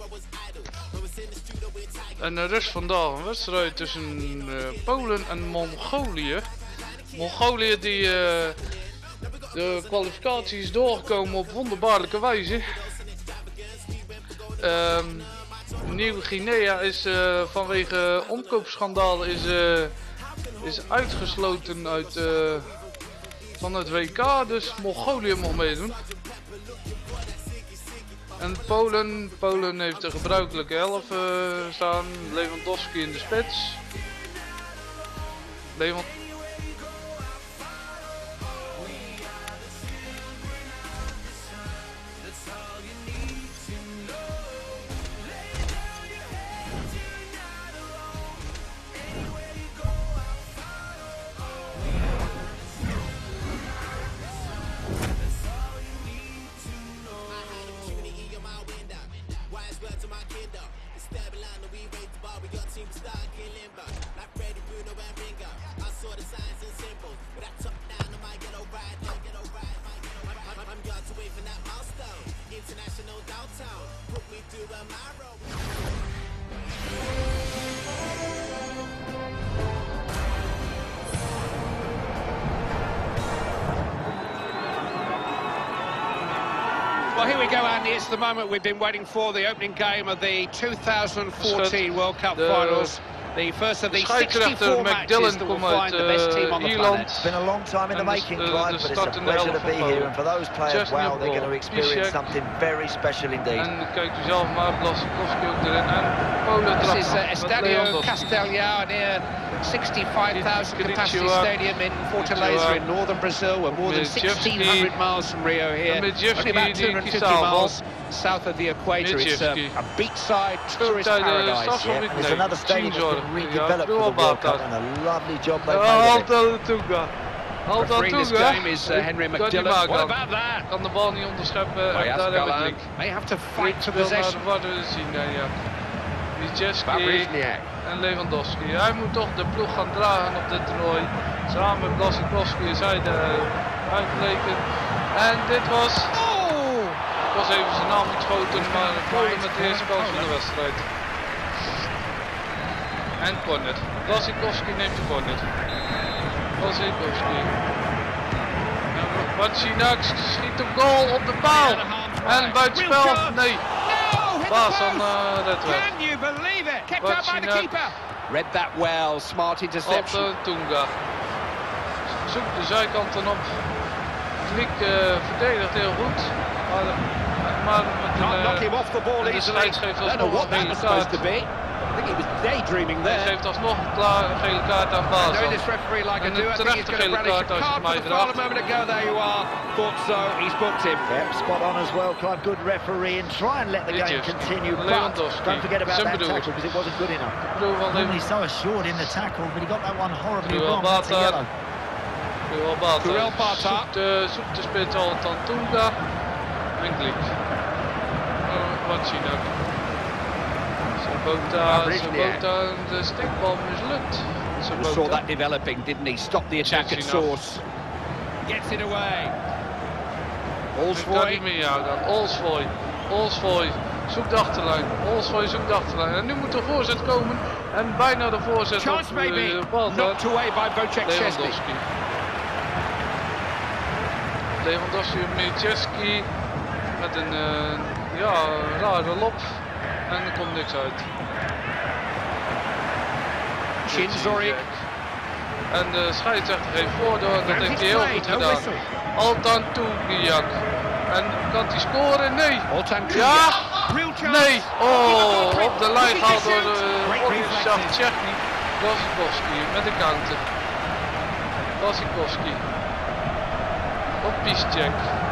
En er is vandaag een wedstrijd tussen Polen en Mongolië. Mongolië die de kwalificatie is doorgekomen op wonderbaarlijke wijze. Nieuw-Guinea is vanwege omkoopschandalen is uitgesloten van het WK, dus Mongolië mag meedoen. En Polen heeft de gebruikelijke 11 staan, Lewandowski in de spits. Well, here we go, Andy. It's the moment we've been waiting for, the opening game of the 2014 World Cup Finals. The first of these 64 matches that will find the best team on the planet. It's been a long time in the making, Clive, but it's a pleasure to be here. And for those players, wow, they're going to experience something very special indeed. En kijkt u zelf maar, Błaszczykowski ook erin. En Polen This is Estadio Castelhão, near 65,000 capacity stadium in Fortaleza in northern Brazil. We're more than 1,600 miles from Rio here, only about 250 miles south of the equator. It's a beachside tourist paradise. Yeah, there's another stadium that's been redeveloped for the World Cup, and a lovely job they've made of it. Refereeing this game is Henry McDillan. What about that? Kan de bal niet onderscheppen. Oh, ja, may have to fight for possession. Mieczewski en Lewandowski. Hij moet toch de ploeg gaan dragen op dit toernooi. Samen met Błaszczykowski is hij uitgeleken. En dit was... Ik was even zijn naam geschoten, maar Polen met de eerste kans van de wedstrijd. En corner. Błaszczykowski neemt de corner. Błaszczykowski. Marcinac schiet een goal op de paal. En buitenspel. Nee. Baas aan Redweg. Can you believe it? Kept out by the keeper. Read that well. Smart interception. Op Tunga. Zoekt de zijkanten op. Flick verdedigt heel goed. Maar knock him off the ball easily. I don't know what that was supposed to be. I think he was daydreaming there. Hij geeft alsnog een gele kaart aan Baas. Knowing this referee like I do, I think he's going to brandish a card for the final moment ago. There you are. Thought so. He's booked him. Yep, spot on as well, Clive. Good referee and try and let the game continue. But don't forget about that tackle because it wasn't good enough. He's so assured in the tackle, but he got that one horribly wrong. That's a yellow. Kurel Bata. Zoekt de spits al dan Tunga. Winklik. Marcinac. Sabota, de stickbal mislukt. We saw that developing, didn't he? Stopped the attack at source. Gets it away. Olsvoy. Olsvoy zoekt de achterlijn. Olsvoy zoekt de achterlijn. En nu moet de voorzet komen. En bijna de voorzet Chance op maybe. bal. Knocked away by Wojciech Szczesny. Lewandowski en Mieczewski met een rare lop. En er komt niks uit. Chinzorik. En de scheidsrechter geeft voordoor, dat heeft hij heel goed gedaan. Altan Tungiak. En kan hij scoren? Nee! Ja! Nee! Oh, op de lijn gehaald door de Tsjechny. Błaszczykowski met de counter. Błaszczykowski. Op Piszczek.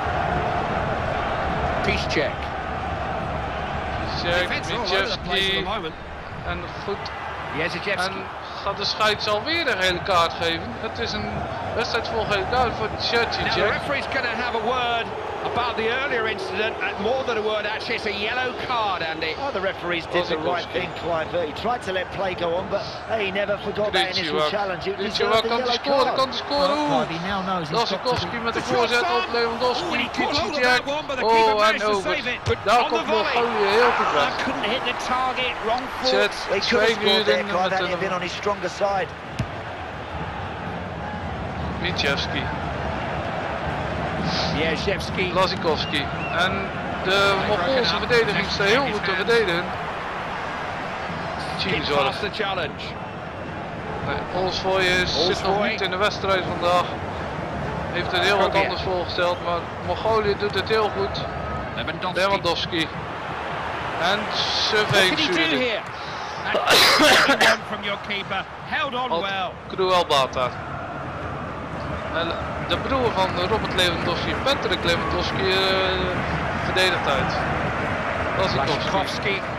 Mieczewski. En goed. En gaat de scheids alweer een gele kaart geven. Het is een wedstrijd voor gele kaart voor Tjecicek. About the earlier incident, more than a word, actually, it's a yellow card, Andy. Oh, the referees did the right thing, Clive. He tried to let play go on, but he never forgot that initial challenge. It deserved the yellow card. Kan scoren. He now knows Lazikowski met de voorzet op Lewandowski. Kicic. Oh, en over. Daar komt Mongolië heel goed weg. Couldn't hit the target, wrong foot. He could have scored there, Clive, had he been on his stronger side. Michevski. Jezewski. Lazikowski. En de Mongoolse verdediging staat heel goed te verdedigen. Chinzorg. Olsvoy zit nog niet in de wedstrijd vandaag. Heeft er heel wat anders voorgesteld, maar Mongolië doet het heel goed. Lewandowski. En Survey. Cruel Bata. En de broer van Robert Lewandowski, Patrick Lewandowski, verdedigt uit. Lazikowski.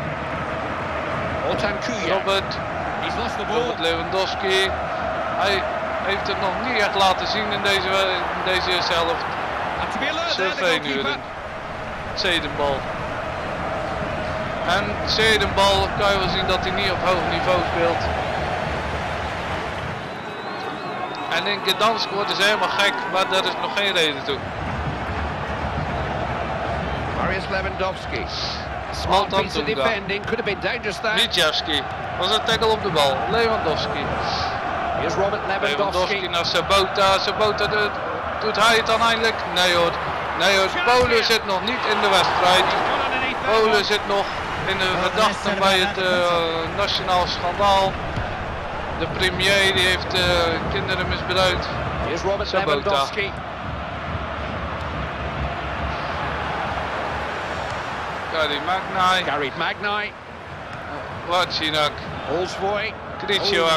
Robert Lewandowski. Hij heeft het nog niet echt laten zien in deze eerste helft. Survey nu de Zedenbal. En Zedenbal kan je wel zien dat hij niet op hoog niveau speelt. En in Gdansk worden ze helemaal gek, maar daar is nog geen reden toe. Marius Lewandowski. Small piece of defending, could have been dangerous there. Michevski. Was een tackle op de bal. Lewandowski. Here's Robert Lewandowski. Naar Sabota. Sabota doet hij het dan eindelijk? Nee hoor. Nee hoor. Polen zit nog niet in de wedstrijd. Polen zit nog in de verdachten bij het nationaal schandaal. De premier die heeft kinderen misbruikt. Here's Robert Lewandowski. Gary Magnai. Wacinak. Olsvoy. Kricioak.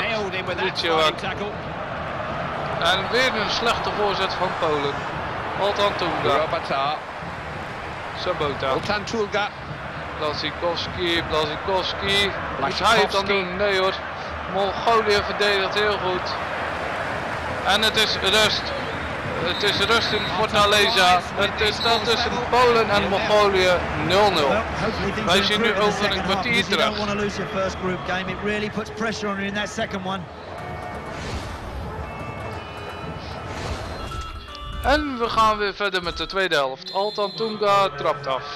En weer een slechte voorzet van Polen. Oltantulga. Sabota. Oltantulga. Blazikowski. Moet hij het dan doen? Nee hoor. Mongolië verdedigt heel goed. En het is rust. Het is rust in Fortaleza. Het staat tussen Polen en Mongolië 0-0. Wij zien nu over een kwartier terug. En we gaan weer verder met de tweede helft. Altantunga trapt af.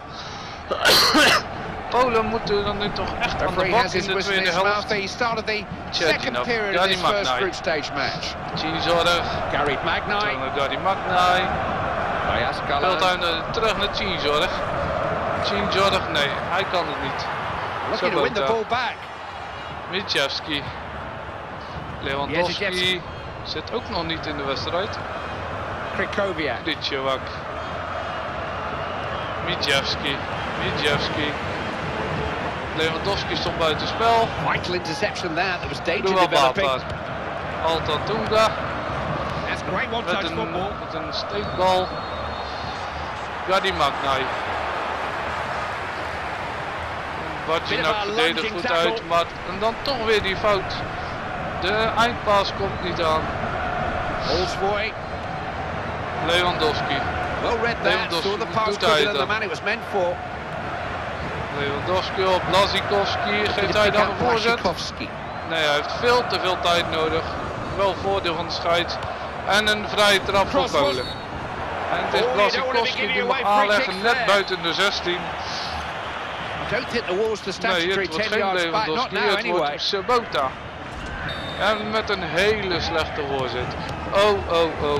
Polen moeten dan nu toch echt aan de bak in de tweede helft. Tjertjinov, Gary Magnai. Chinzorg. Gary Magnai. Gary Magnai. Speelt hij terug naar Chinzorg. Chinzorg, nee, hij kan het niet. Looking to win the ball back. Michevski. Lewandowski zit ook nog niet in de wedstrijd. Krikoviak. Kricioak. Michevski. Lewandowski stond buiten spel. Vital interception there. There was danger developing. Altantunga. That's great one-touch football. Met een steekbal. Gary Magnai. Wacinak verdedigt goed uit, maar en dan toch weer die fout. De eindpaas komt niet aan. Olsvoy. Lewandowski. Well read that. Saw the pass quicker than the man it was meant for. Lewandowski op Blazikowski. Geeft hij dan een voorzet? Nee, hij heeft veel te veel tijd nodig. Wel voordeel van de scheids. En een vrije trap voor Polen. En het is Blazikowski die mag aanleggen net buiten de 16. I don't think the wall's the statutory 10 yards back. Not now anyway. Sabota. En met een hele slechte voorzet. Oh.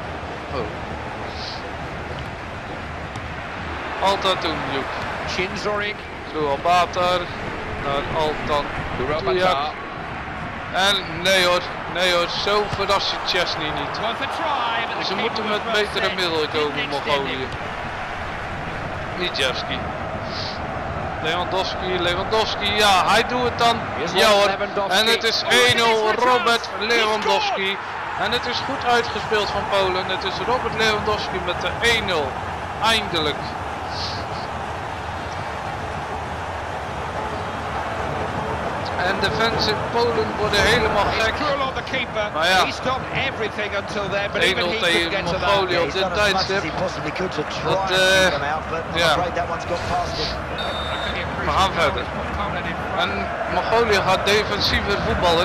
Altantunjuk. Chinzorg. Cruel Batar. Naar Altantunjuk. En nee hoor, zo verrast je Chesney niet. Ze moeten met betere middelen komen, Mongolië. Michevski. Lewandowski, ja, hij doet het dan. Ja hoor, en het is 1-0, Robert Lewandowski. En het is goed uitgespeeld van Polen. Het is Robert Lewandowski met de 1-0. Eindelijk. En de fans in Polen worden helemaal gek. Maar ja, 1-0 tegen Mongolië op dit tijdstip. Ja, we gaan verder. En Mongolië gaat defensiever voetballen.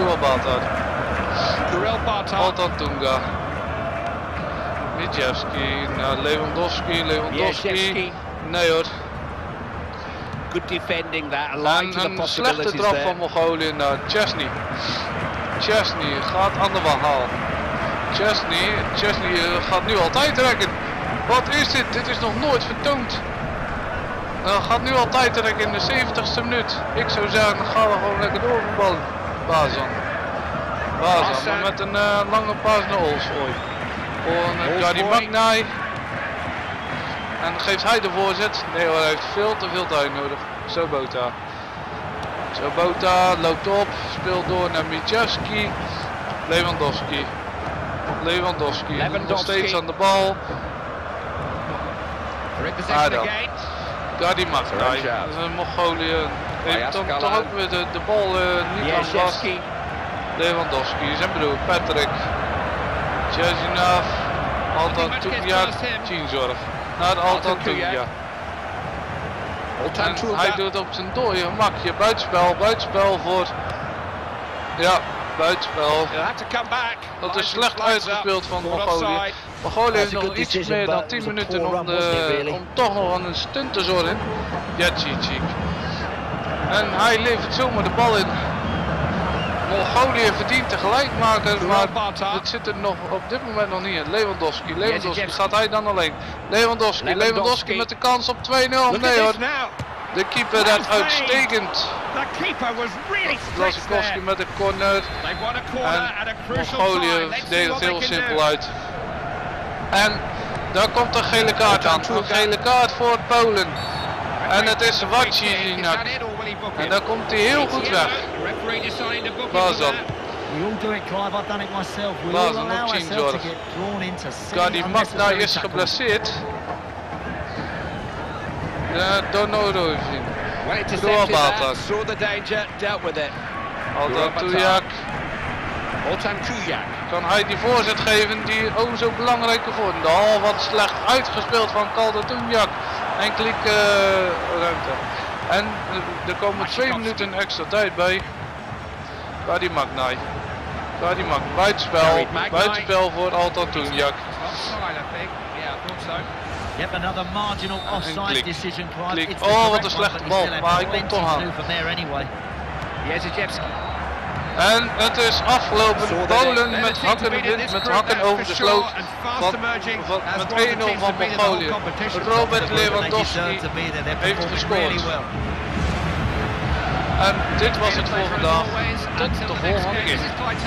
Altan Tunga. Mijevski naar Lewandowski. Nee hoor. Good defending that, aligned to the Een slechte trap van Mongolië naar Chesney. Chesney gaat aan de haal. Chesney gaat nu altijd trekken. Wat is dit? Dit is nog nooit vertoond. Gaat nu altijd trekken in de 70ste minuut. Ik zou zeggen, dan gaan we gewoon lekker doorvoetballen. Bazan. Maar met een lange paas naar Olsoy. Voor Gadi Magnay. En geeft hij de voorzet? Nee hoor, hij heeft veel te veel tijd nodig. Sobota loopt op, speelt door naar Mijevski. Lewandowski nog steeds aan de bal. Gadi Magnay, dat is een Mongolië. Heeft dan toch ook weer de bal niet aan vast. Lewandowski, zijn broer Patrick. Chesinav, Altan Tunga, Teamzorg. Naar Altan Tunga. En hij doet op zijn dode gemakje. Buitenspel voor... Ja, buitenspel. Dat is slecht uitgespeeld van Mongolië. Mongolië heeft nog iets meer dan 10 minuten om toch nog aan een stunt te zorgen. Jacicic. En hij levert zomaar de bal in. Mongolië verdient tegelijk maken, maar het zit er nog op dit moment nog niet in. Lewandowski, gaat hij dan alleen? Lewandowski met de kans op 2-0. Nee hoor, de keeper dat uitstekend. Lassikowski met de corner. En Mongolië verdedigt heel simpel uit. En daar komt een gele kaart aan. Een gele kaart voor Polen. En het is Wojciech. En daar komt hij heel goed weg. Bazan. Bazan op Teamzorg. Gadi Magnay is geblesseerd. Door Noordoorzien. Door Batak. Altan Tunga. Kan hij die voorzet geven die ook zo belangrijk wordt. Oh, wat slecht uitgespeeld van Altan Tunga. Enkele ruimte. En er komen 2 minuten extra tijd bij. Gadi Magnay. Buitenspel voor Altan Tunga. Oh, wat een slechte bal, maar hij komt toch aan. En het is afgelopen. Polen met hakken over de sloot. Met 1-0 van Mongolië. Robert Lewandowski heeft gescoord. En dit was het voor vandaag. Tot de volgende keer.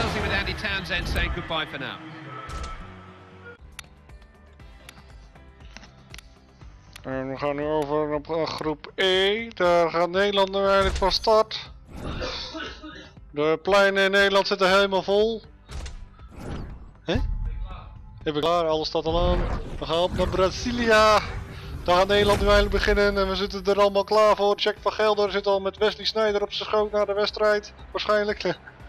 En we gaan nu over op groep E. Daar gaat Nederland nu eigenlijk van start. De pleinen in Nederland zitten helemaal vol. Hè? Heb ik klaar, alles staat al aan. We gaan op naar Brasilia. Daar gaat Nederland nu eigenlijk beginnen en we zitten er allemaal klaar voor. Jack van Gelder zit al met Wesley Sneijder op zijn schoot naar de wedstrijd. Waarschijnlijk.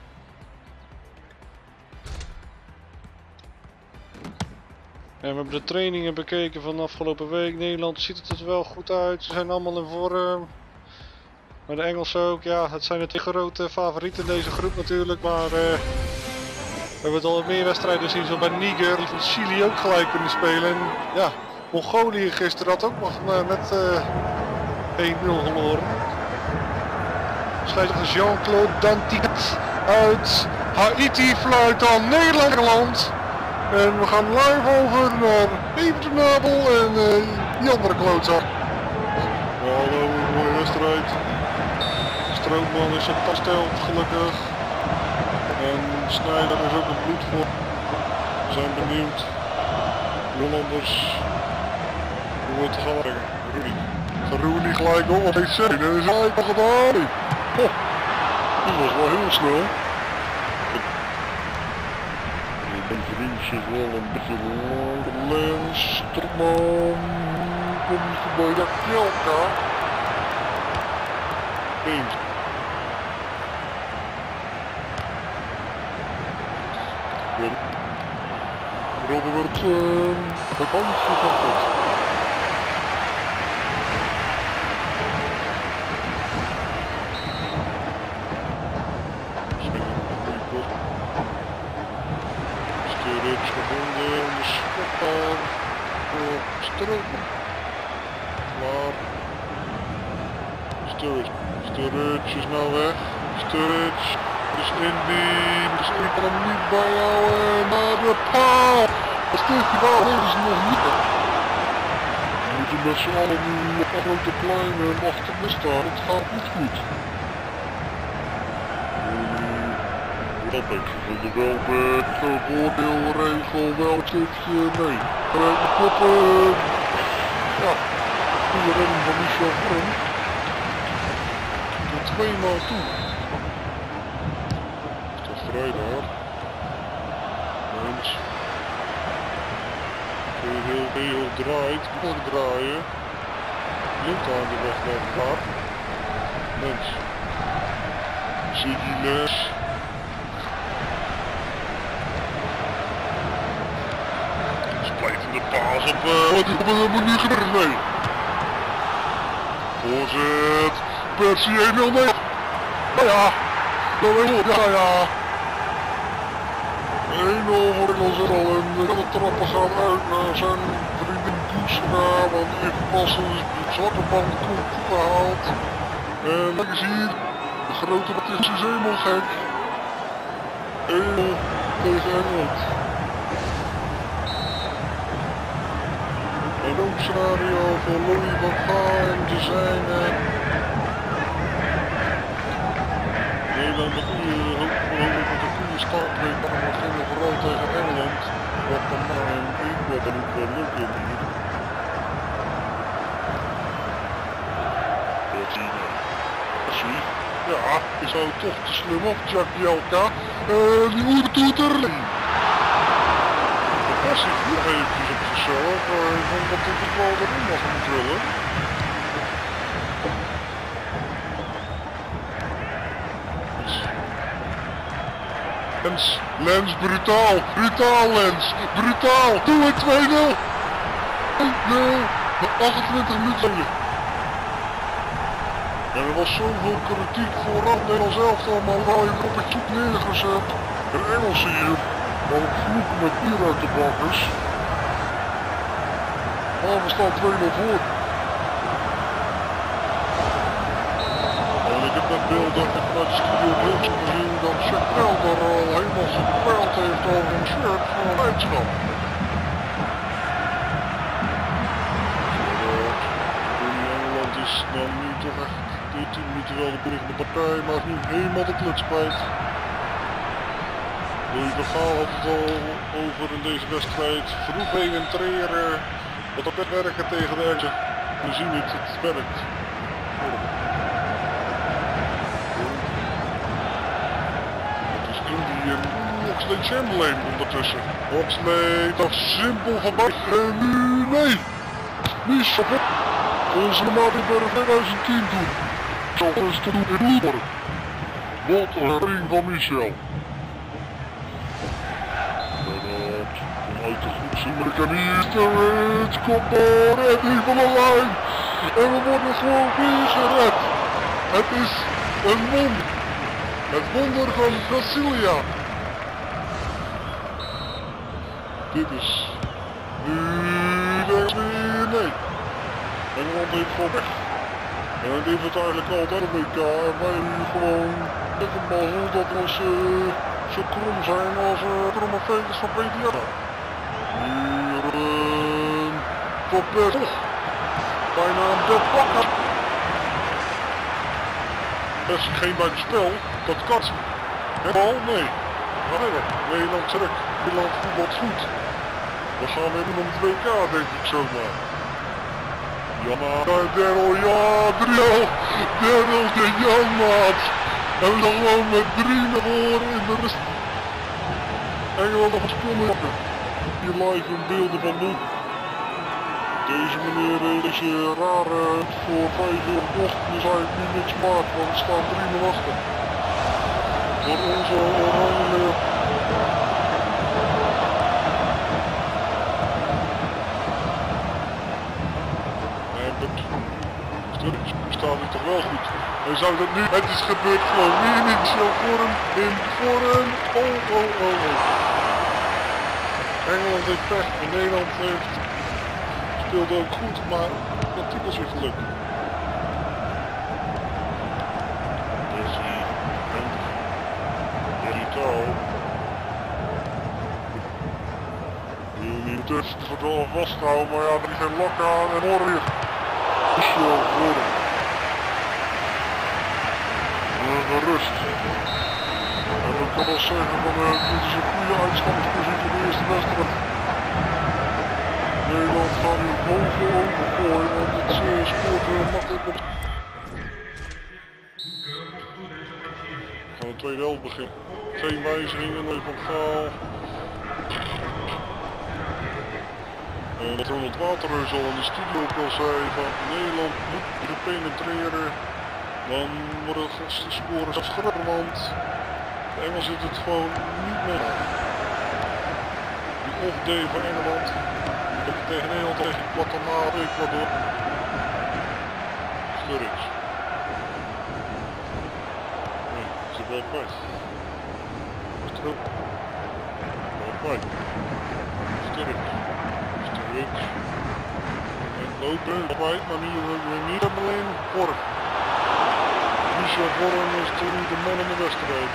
En we hebben de trainingen bekeken van de afgelopen week. Nederland ziet het er wel goed uit. Ze zijn allemaal in vorm. Maar de Engelsen ook. Ja, het zijn de 2 grote favorieten in deze groep natuurlijk. Maar we hebben het al meer wedstrijden gezien. Zo bij Niger, die van Chili ook gelijk kunnen spelen. En ja, Mongolië gisteren had ook nog met 1-0 verloren. Scheidsrechter Jean-Claude Dantinet uit Haiti fluit aan Nederland. En we gaan live over naar Everdeenabel en die andere klootzak. Hallo, mooie wedstrijd. Strootman is op pasteld gelukkig. En Sneijder is ook een bloedvol. We zijn benieuwd. Hollanders. Hoe wordt het gaan brengen? Rudy gelijk op wat ik zeg. Dat is gelijk al gedaan. Die was wel heel snel. De vriend zit wel een beetje lang. Lens, Strootman. Komt voorbij dat Kjelka. Robben wordt het handje van God. Sturridge gevonden, de schopper voor Stroken. Klaar. Sturridge is nou weg. Sturridge is in die, misschien kan hem niet bijhouden, naar de paal. Dat stukje paal is nog niet. We moeten met z'n allen nu op een grote plein achter me staan, het gaat niet goed. Dat denk ik vind ik wel met voordeelregel wel een stukje, nee. Koppen. Ja, goede redding van Michel Vorm. Tot 2 maal toe. Is dat vrij daar? Mens. Heel draait, moet draaien. Lukt aan de weg naar de laag. Mens. Ziggy Les. Splijtende paas op, wat er moet nu gebeuren? Nee. Voorzet. Persie 1-0 mee. Ja. Ja. 1-0 voor Engels al en de trappen gaan uit naar zijn vriendin Koesra, want die heeft pas een zwarte band gehaald. En kijk eens hier, de grote Matthijs is helemaal gek. 1-0 tegen Engeland. Een doopscenario voor Louis van Gaal en te zijn. Nederland met een goede start weet, maar we gingen vooral tegen Engeland. Wat dan maar een wat er niet wel lukt in hier. Ja, je zou toch te slim op, Jack Jelka. Die oertoeter. De passie nog eventjes op zichzelf. Ik vond dat dit wel erin was moeten willen. Lens, brutaal, Lens, brutaal, doe het 2-0! 28 minuten. En er was zoveel kritiek vooraf Nederlands elftal, maar wel even op het zoek neergezet. De Engelsen hier, wat een vloek met bier uit de bakkers. Maar we staan 2-0 voor. Ik heb dat beeld dat ik vanuit de studio Wilson gezien dat Chappelle daar al helemaal gepeild heeft over een shirt van een leidschap. Engeland is nou nu toch echt die 10 minuten wel de berichtende partij, maar is nu helemaal de kluts kwijt. Louis van Gaal had het al over in deze wedstrijd. Vroeg heen trainen, wat op het werken tegen de Engelsen. We zien het werkt. Oxlade Chamberlain ondertussen. Oxlade, dat simpel voorbij. En nu, nee. Niet zo goed. Onze Martinburg 2010 doen. Zo is te doen in Bloedborg. Wat een ring van Michel. Uit de goedse Amerikanist. Het komt door. Redding van de lijn. En we worden gewoon weer gered. Het is een wonder. Het wonder van Brasilia. Dit is nu de nee. Engeland heeft gewoon weg. En dit heeft het eigenlijk altijd op WK. En wij nu gewoon met een mazzel dat we zo krom zijn als kromme veters van PTA. Hier voor Bert. Bijna een dead bakker. Er is geen buitenspel. Dat kan. En bal? Nee. Nederland terug. Nederland voetbalt goed. We gaan weer doen om het WK, denk ik zomaar. Ja, maar Daryl, ja, 3-0. Daryl de Janmaat. En we gaan gewoon met 3 naar voren in de rust. Engeland nog een spul maken. Hier live in beelden van Loek. Deze meneer is rare voor 5 uur ochtend, dus eigenlijk nu niks maakt, want er staan 3-0 achter. Voor onze oranje. staat hij toch wel goed. En zou dat nu, het is gebeurd gewoon weer niet, zo voor hem, oh. Engeland heeft pech en Nederland speelde ook goed, maar dat was weer geluk. Die tussen het wel vasthouden, maar ja, er is geen lak aan en horen weer. Michel Vorm. Rust. En ik kan wel zeggen van dit is een goede uitgangspositie voor de eerste wedstrijd. Nederland gaat nu boven overgooien, want het scoort makkelijk op. We gaan de tweede helft beginnen. Geen wijzigingen, nee van Gaal. En dat Ronald Waterreus al in de studio ook al zei van Nederland moet gepenetreeren. Dan wordt het gasten scoren zelfs groter, want de Engels zit het gewoon niet meer. Die off day van Engeland. Tegen Nederland tegen Guatemala, Ecuador. Sturridge. Nee, ze is wel kwijt. Sturridge. Wel kwijt. Sturridge. En lopen, kwijt, maar niet alleen Vorm. Michel Vorm is de man in de wedstrijd.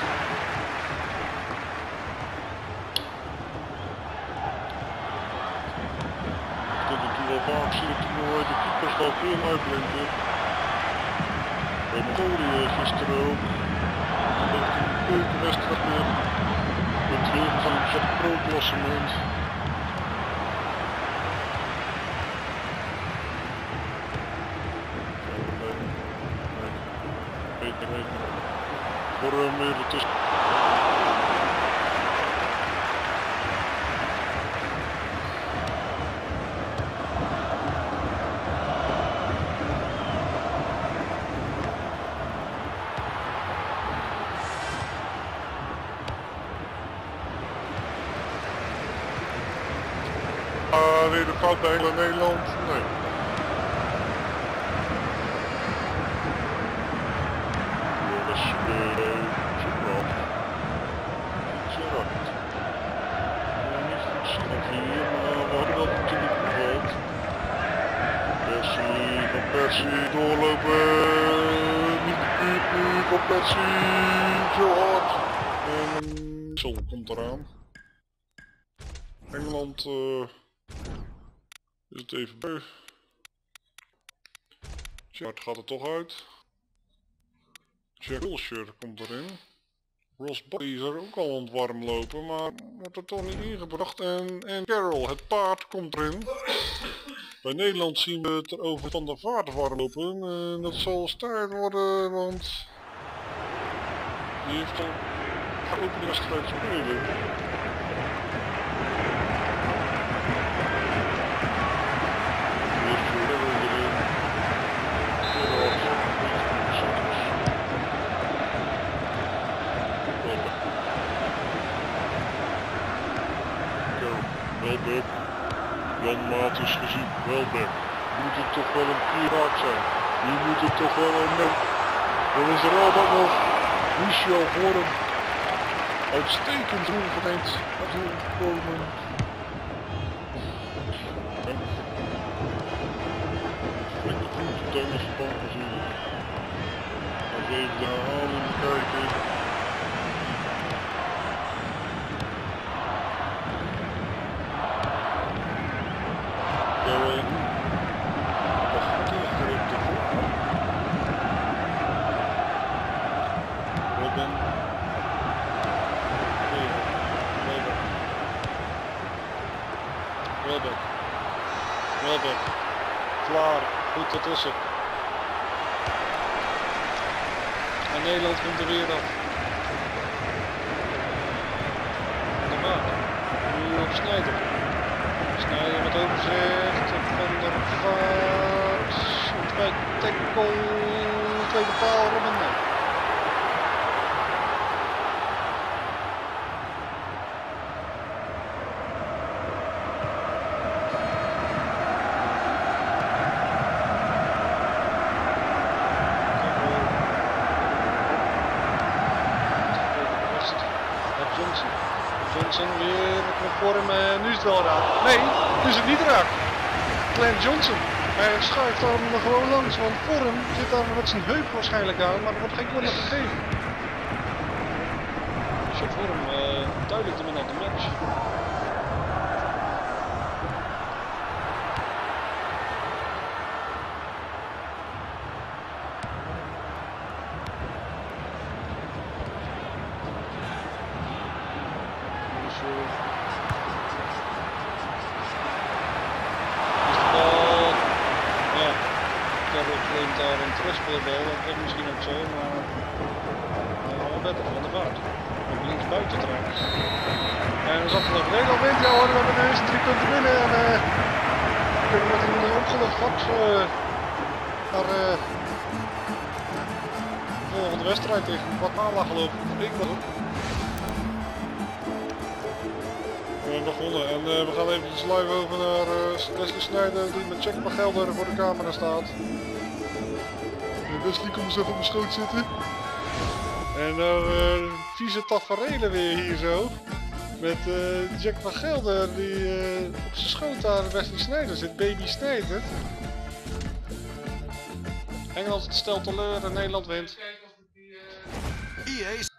Ik denk dat u wel vaak ziet dat de keepers wel veel uitblinken. Bij Mongolië gisteren ook. Dat is een leuke wedstrijd meer. Met heel veel van het pro-klassement. Vorm weer ertussen. Weer de fout bij Nederland. Nee. Persie doorlopen, niet de buurt van Persie, zo hard. En Sol komt eraan. Engeland is het even bij. Ja, het gaat er toch uit. Jack Wilshere komt erin. Ross Barkley is er ook al aan het warm lopen, maar wordt er toch niet ingebracht. En Carroll, het paard, komt erin. Bij Nederland zien we het over Van der Vaart warm lopen. Dat zal stijl worden, want die heeft al een openingswedstrijd spelen. Welbeck, Jan Maartens gezien, Welbeck, moet het toch wel een keer raak zijn, nu moet het toch wel een net. Dan is er altijd nog Michel Vorm, uitstekend doelgeneemd komen. Ik heb goed tijdens de bank gezien. Als we even de herhaling bekijken. Welbeck, klaar, goed ertussen. En Nederland komt er weer af. De maat. Nu op Snijder. Snijder met overzicht. Van der Vaart. Bij tackle. Tweede paal, Robben. Johnson weer voor hem. Nu is het wel raak. Nee, nu is het niet raak. Glenn Johnson. Hij schuift dan gewoon langs, want voor hem zit daar met zijn heup waarschijnlijk aan, maar er wordt geen corner gegeven. Dus voor hem duidelijk de man of the match. Daar een terugspeelbal, dat is misschien ook zo, maar wel beter van de Vaart. Om links buiten trouwens. En we zaten nog regelwind, ja hoor, we hebben de eerste 3 punten binnen en we kunnen met een opgelucht gat naar de volgende wedstrijd tegen Guatemala gelopen. Ik nog. We hebben begonnen en we gaan even live over naar Wesley Sneijder die met Jack van Gelder voor de camera staat. Wesley, kom eens even op mijn schoot zitten. En dan vieze taferelen weer hier zo. Met Jack van Gelder die op zijn schoot daar Wesley Sneijder zit, baby Sneijder. Engeland stelt teleur en Nederland wint.